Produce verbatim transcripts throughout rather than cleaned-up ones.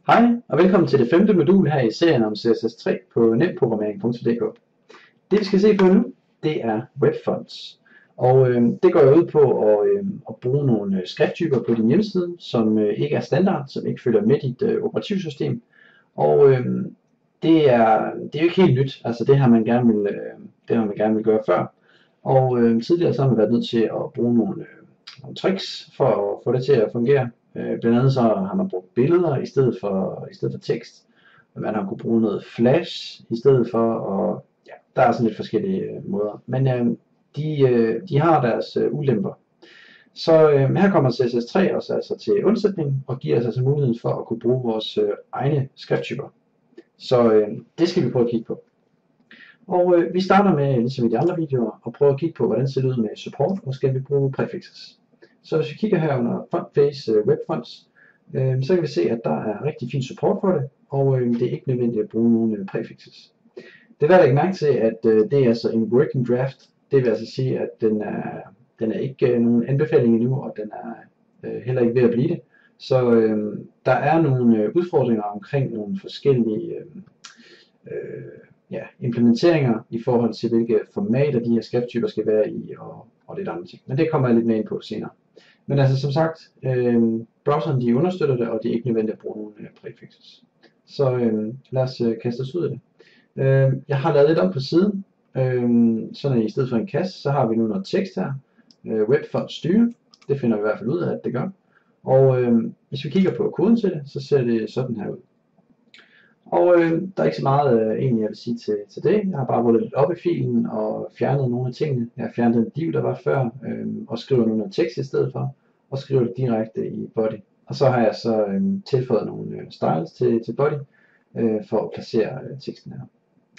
Hej og velkommen til det femte modul her i serien om C S S tre på netprogrammering punktum d k. Det vi skal se på nu, det er webfonts. Og øh, det går ud på at, øh, at bruge nogle skrifttyper på din hjemmeside, som øh, ikke er standard, som ikke følger med dit øh, operativsystem. Og øh, det, er, det er jo ikke helt nyt, altså det har man gerne vil, øh, det har man gerne vil gøre før. Og øh, tidligere så har man været nødt til at bruge nogle, øh, nogle tricks for at få det til at fungere. Øh, blandt andet så har man brugt billeder i stedet for, i stedet for tekst. Man har kunnet bruge noget flash i stedet for, og ja, der er sådan lidt forskellige øh, måder. Men øh, de, øh, de har deres øh, ulemper. Så øh, her kommer C S S tre også altså til undsætning og giver os altså muligheden for at kunne bruge vores øh, egne skrifttyper. Så øh, det skal vi prøve at kigge på. Og øh, vi starter med, ligesom i de andre videoer, at prøve at kigge på, hvordan det ser ud med support, og skal vi bruge prefixes. Så hvis vi kigger her under FontFace uh, webfonts, øh, så kan vi se, at der er rigtig fin support for det, og øh, det er ikke nødvendigt at bruge nogle øh, prefixes. Det er værd at lægge mærke til, at øh, det er altså en working draft. Det vil altså sige, at den er, den er ikke øh, nogen anbefaling endnu, og den er øh, heller ikke ved at blive det. Så øh, der er nogle øh, udfordringer omkring nogle forskellige øh, øh, ja, implementeringer i forhold til, hvilke formater de her skrifttyper skal være i, og, og lidt andre ting. Men det kommer jeg lidt mere ind på senere. Men altså som sagt, øh, browseren de understøtter det, og det er ikke nødvendigt at bruge nogle øh, prefixes. Så øh, lad os øh, kaste os ud af det. Øh, jeg har lavet lidt om på siden, øh, sådan at i stedet for en kasse, så har vi nu noget tekst her. Øh, webfont styre, det finder vi i hvert fald ud af, at det gør. Og øh, hvis vi kigger på koden til det, så ser det sådan her ud. Og øh, der er ikke så meget øh, egentlig jeg vil sige til, til det. Jeg har bare rullet lidt op i filen og fjernet nogle af tingene. Jeg har fjernet den div der var før, øh, og skriver nu noget tekst i stedet for, og skriver det direkte i body. Og så har jeg så øh, tilføjet nogle øh, styles til, til body, øh, for at placere øh, teksten her.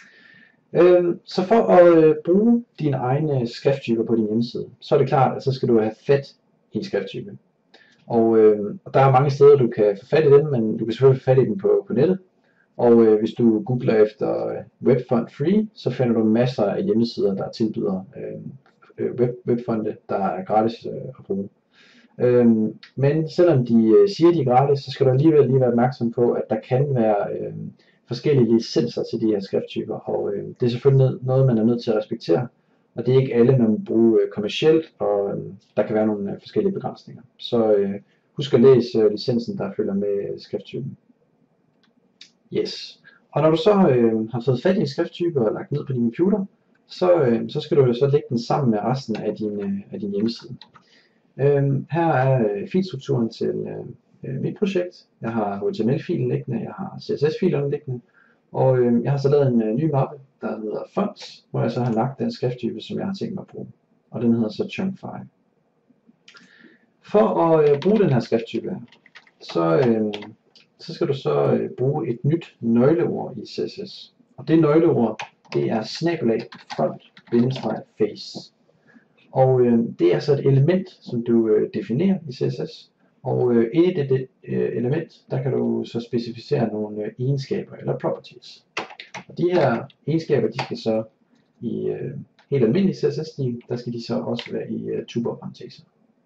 Øh, så for at øh, bruge dine egne skrifttyper på din hjemmeside, så er det klart, at så skal du have fat i en skrifttype. Og, øh, og der er mange steder du kan få fat i den, men du kan selvfølgelig få fat i den på, på nettet. Og øh, hvis du googler efter øh, webfont free, så finder du masser af hjemmesider, der tilbyder øh, web, webfonte, der er gratis øh, at bruge. Øh, men selvom de øh, siger, de er gratis, så skal du alligevel lige være opmærksom på, at der kan være øh, forskellige licenser til de her skrifttyper, og øh, det er selvfølgelig noget, man er nødt til at respektere. Og det er ikke alle, man må bruge øh, kommercielt, og øh, der kan være nogle øh, forskellige begrænsninger. Så øh, husk at læse øh, licensen, der følger med skrifttypen. Yes. Og når du så øh, har fået fat i en skrifttype og lagt ned på din computer, så, øh, så skal du jo så lægge den sammen med resten af din, øh, af din hjemmeside. Øh, her er øh, filstrukturen til øh, mit projekt. Jeg har H T M L-filen liggende, jeg har C S S-filerne liggende, og øh, jeg har så lavet en øh, ny mappe, der hedder fonts, hvor jeg så har lagt den skrifttype, som jeg har tænkt mig at bruge. Og den hedder så chunk file. For at øh, bruge den her skrifttype her, så... Øh, så skal du så øh, bruge et nyt nøgleord i C S S. Og det nøgleord, det er snabelag font-face. Og øh, det er altså et element, som du øh, definerer i C S S. Og øh, inde i det, det øh, element, der kan du så specificere nogle øh, egenskaber eller properties. Og de her egenskaber, de skal så i øh, helt almindelig C S S-stil, der skal de så også være i øh, tuborparenteser.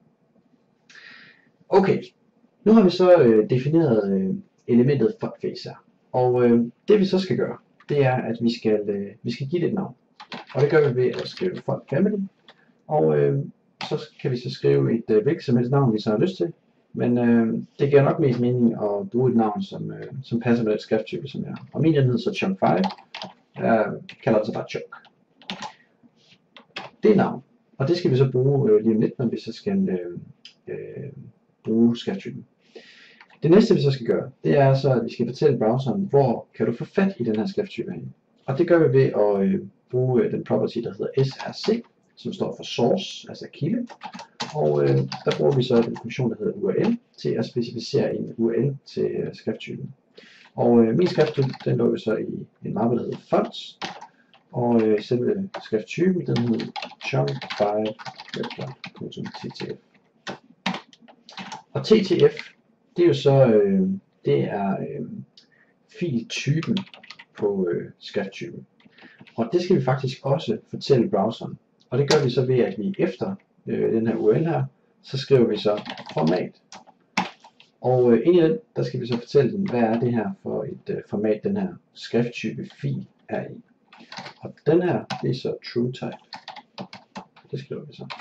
Okay. Nu har vi så øh, defineret øh, elementet FontFace her, og øh, det vi så skal gøre, det er at vi skal, øh, vi skal give det et navn, og det gør vi ved at skrive font family, og øh, så kan vi så skrive et øh, hvilket som helst navn vi så har lyst til, men øh, det giver nok mest mening at bruge et navn som, øh, som passer med den skrifttype som jeg har, og min hedder så chunk file, jeg kalder det så bare chunk. Det er navn, og det skal vi så bruge øh, lige om lidt, når vi så skal øh, øh, bruge skrifttypen. Det næste vi så skal gøre, det er så at vi skal fortælle browseren, hvor kan du få fat i den her skrifttype hen. Og det gør vi ved at øh, bruge øh, den property der hedder S R C, som står for source, altså kilde. Og øh, der bruger vi så en funktion der hedder U R L til at specificere en U R L til øh, skrifttypen. Og øh, min skrifttype, den lå vi så i en mappe der hedder fonts, og øh, selve skrifttypen den hedder chunk file webfont.ttf. Og T T F, det er jo så, øh, det er øh, filtypen på øh, skrifttypen. Og det skal vi faktisk også fortælle browseren. Og det gør vi så ved, at vi efter øh, den her U R L her, så skriver vi så format. Og øh, ind i den, der skal vi så fortælle den, hvad er det her for et øh, format, den her skrifttype fil er i. Og den her, det er så true type. Det skriver vi så.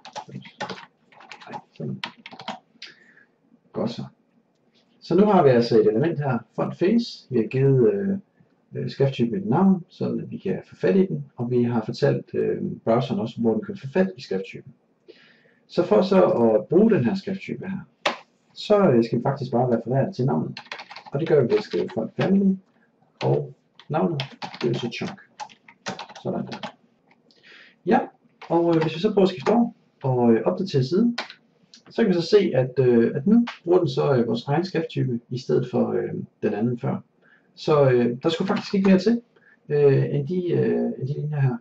Nej, sådan. Godt så. Så nu har vi altså et element her, font face. Vi har givet øh, skrifttypen et navn, så vi kan få fat i den, og vi har fortalt øh, browseren også, hvor den kan få fat i skrifttypen. Så for så at bruge den her skrifttype her, så øh, skal vi faktisk bare referere til navnet. Og det gør vi ved at skrive font family, og navnet, det er så chunk. Sådan der. Ja, og øh, hvis vi så prøver at skifte over og øh, opdatere siden, så kan vi så se, at, øh, at nu bruger den så øh, vores egen skrifttype i stedet for øh, den anden før. Så øh, der skulle faktisk ikke mere til øh, end, de, øh, end de linjer her.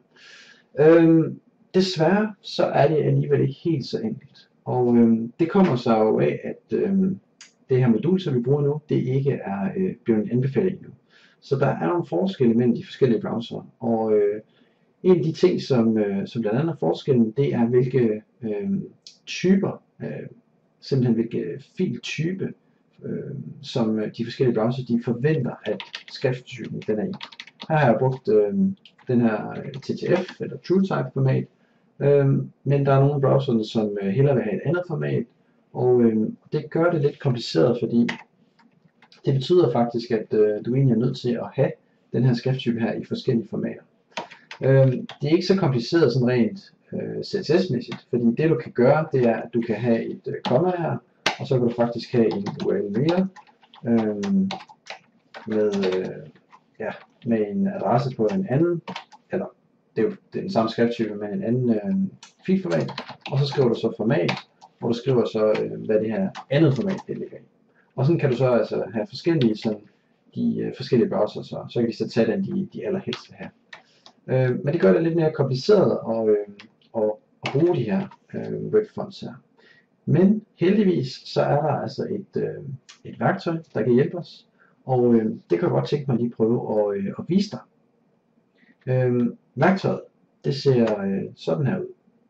Øh, desværre så er det alligevel ikke helt så enkelt. Og øh, det kommer så jo af, at øh, det her modul, som vi bruger nu, det ikke er øh, blevet en anbefaling nu. Så der er nogle forskelle mellem de forskellige browsere. Og øh, en af de ting, som, øh, som blandt andet er forskellen, det er hvilke øh, typer, øh, simpelthen hvilke filtype, øh, som de forskellige browser de forventer, at skrifttypen den er i. Her har jeg brugt øh, den her T T F, eller TrueType format, øh, men der er nogle browser, som øh, hellere vil have et andet format, og øh, det gør det lidt kompliceret, fordi det betyder faktisk, at øh, du egentlig er nødt til at have den her skrifttype her i forskellige formater. Øh, det er ikke så kompliceret sådan rent øh, C S S-mæssigt, fordi det du kan gøre, det er, at du kan have et øh, komma her, og så kan du faktisk have en U R L mere, øh, med, øh, ja, med en adresse på en anden, eller det er jo det er den samme skrifttype med en anden øh, filformat, og så skriver du så format, hvor du skriver så, øh, hvad det her andet format det ligger i. Og sådan kan du så altså have forskellige, sådan, de øh, forskellige browser, så, så kan de så tage den, de, de allerhelst vil have. Øh, men det gør det lidt mere kompliceret at, øh, at, at bruge de her øh, webfonts her. Men heldigvis så er der altså et, øh, et værktøj, der kan hjælpe os, og øh, det kan jeg godt tænke mig lige prøve at, øh, at vise dig. Øh, værktøjet, det ser øh, sådan her ud.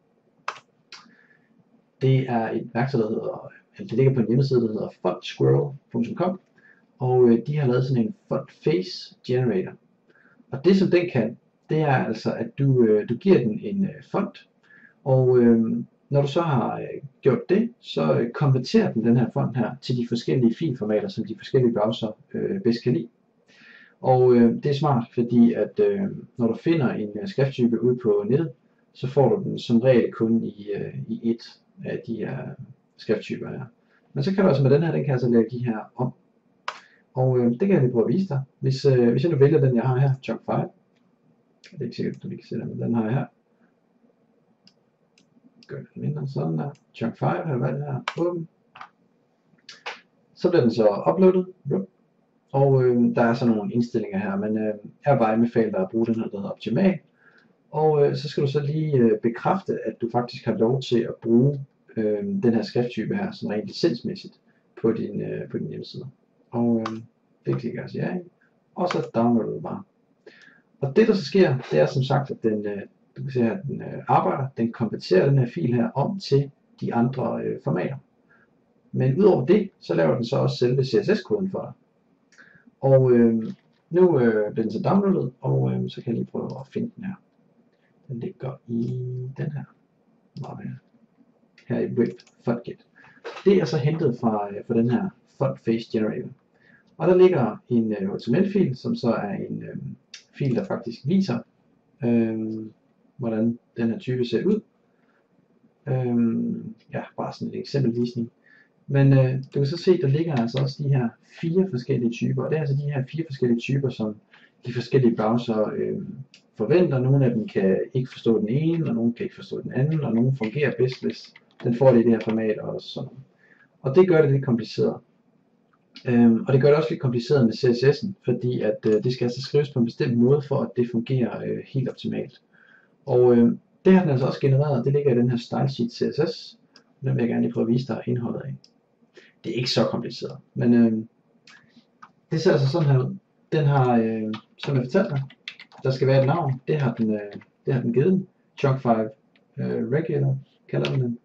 Det er et værktøj, der hedder, altså det ligger på en hjemmeside, der hedder fontsquirrel punktum com, og øh, de har lavet sådan en font face generator. Og det som den kan, det er altså, at du, øh, du giver den en øh, font, og øh, når du så har øh, gjort det, så øh, konverterer den den her font her til de forskellige filformater, som de forskellige browser øh, bedst kan lide. Og øh, det er smart, fordi at øh, når du finder en øh, skrifttype ude på nettet, så får du den som regel kun i, øh, i et af de her skrifttyper her. Men så kan du altså med den her, den kan altså lave de her om. Og øh, det kan jeg lige prøve at vise dig. Hvis, øh, hvis jeg nu vælger den, jeg har her, chunk fem. Det er ikke sikkert, at du lige kan se den, men den har jeg her. Gør den mindre sådan der. chunk fem har jeg valgt her. Åben. Så bliver den så uploadet. Og øh, der er så nogle indstillinger her, men øh, jeg vil bare anbefale dig at bruge den her, der hedder optimal. Og øh, så skal du så lige øh, bekræfte, at du faktisk har lov til at bruge øh, den her skrifttype her, sådan rent licensmæssigt, på din, øh, på din hjemmeside. Og øh, det klikker jeg så ja i, og så downloader du bare. Og det der så sker, det er som sagt, at den, øh, du kan se her, at den øh, arbejder, den konverterer den her fil her om til de andre øh, formater. Men udover det, så laver den så også selve C S S-koden for dig. Og øh, nu øh, bliver den så downloadet, og øh, så kan jeg lige prøve at finde den her. Den ligger i den her. Her i Web FontGet. Det er så hentet fra, fra den her Font Face Generator. Og der ligger en uh, H T M L-fil, som så er en uh, fil, der faktisk viser, uh, hvordan den her type ser ud. Uh, ja, bare sådan en eksempelvisning. Men uh, du kan så se, der ligger altså også de her fire forskellige typer. Og det er altså de her fire forskellige typer, som de forskellige browser uh, forventer. Nogle af dem kan ikke forstå den ene, og nogle kan ikke forstå den anden, og nogle fungerer bedst, hvis den får det i det her format og sådan. Og det gør det lidt kompliceret. Øhm, og det gør det også lidt kompliceret med C S S'en, fordi at øh, det skal altså skrives på en bestemt måde, for at det fungerer øh, helt optimalt. Og øh, det har den altså også genereret, det ligger i den her stylesheet C S S. Den vil jeg gerne lige prøve at vise dig indholdet af. Det er ikke så kompliceret, men øh, det ser altså sådan her ud. Den har, øh, som jeg fortalte dig, der skal være et navn, det har den, øh, det har den givet den. chunk fem øh, regular kalder den den.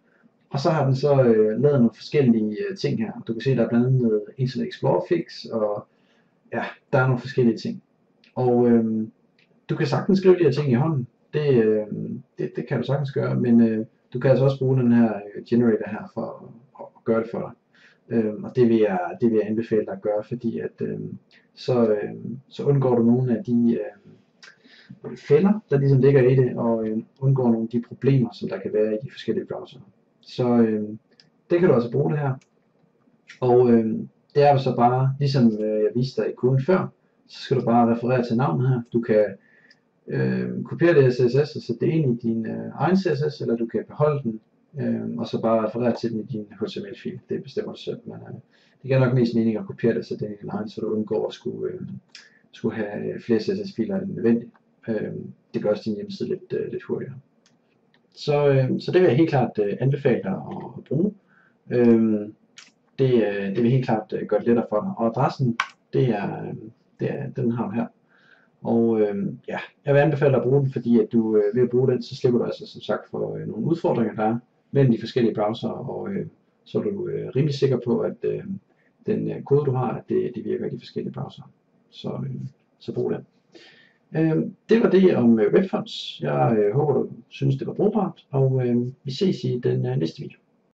Og så har den så øh, lavet nogle forskellige øh, ting her. Du kan se, der er blandt andet noget Internet Explorer Fix, og ja, der er nogle forskellige ting. Og øh, du kan sagtens skrive de her ting i hånden. Det, øh, det, det kan du sagtens gøre, men øh, du kan altså også bruge den her øh, generator her for at, at gøre det for dig. Øh, og det vil, jeg, det vil jeg anbefale dig at gøre, fordi at, øh, så, øh, så undgår du nogle af de øh, fælder, der ligesom ligger i det, og øh, undgår nogle af de problemer, som der kan være i de forskellige browser. Så øh, det kan du altså bruge det her. Og øh, det er jo så bare, ligesom øh, jeg viste dig i koden før, så skal du bare referere til navnet her. Du kan øh, kopiere det C S S og sætte det ind i din øh, egen C S S, eller du kan beholde den, øh, og så bare referere til den i din H T M L-fil. Det bestemmer du selv, men øh, det giver nok mest mening at kopiere det og sætte det ind i din egen, så du undgår at skulle, øh, skulle have flere C S S-filer end nødvendigt. Øh, det gør også din hjemmeside lidt, øh, lidt hurtigere. Så, øh, så det vil jeg helt klart øh, anbefale dig at, at bruge. Øh, det, øh, det vil helt klart øh, gøre det lettere for dig. Og adressen, det er, øh, det er den har du her. Og øh, ja, jeg vil anbefale dig at bruge den, fordi at du øh, ved at bruge den, så slipper du altså som sagt for øh, nogle udfordringer, der er mellem de forskellige browser, og øh, så er du øh, rimelig sikker på, at øh, den øh, kode du har, at det, det virker i de forskellige browser. Så, øh, så brug den. Øh, det var det om øh, Webfonts. Jeg øh, håber du synes det var brugbart, og øh, vi ses i den øh, næste video.